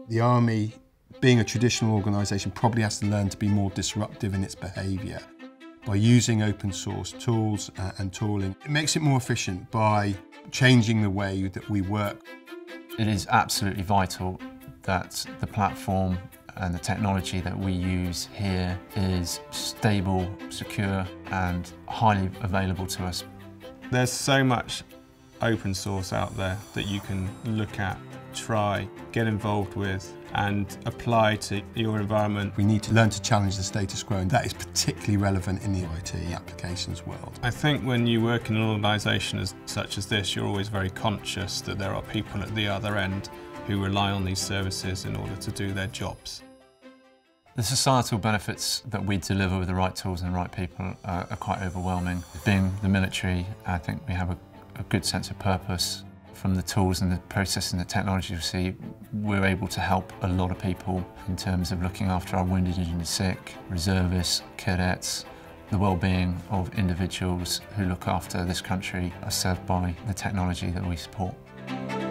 The Army, being a traditional organisation, probably has to learn to be more disruptive in its behaviour. By using open source tools and tooling, it makes it more efficient by changing the way that we work. It is absolutely vital that the platform and the technology that we use here is stable, secure and highly available to us. There's so much open source out there that you can look at, try, get involved with and apply to your environment. We need to learn to challenge the status quo, and that is particularly relevant in the IT applications world. I think when you work in an organisation such as this, you're always very conscious that there are people at the other end who rely on these services in order to do their jobs. The societal benefits that we deliver with the right tools and the right people are quite overwhelming. Being the military, I think we have a good sense of purpose. From the tools and the process and the technology we see, we're able to help a lot of people in terms of looking after our wounded and sick, reservists, cadets. The well-being of individuals who look after this country are served by the technology that we support.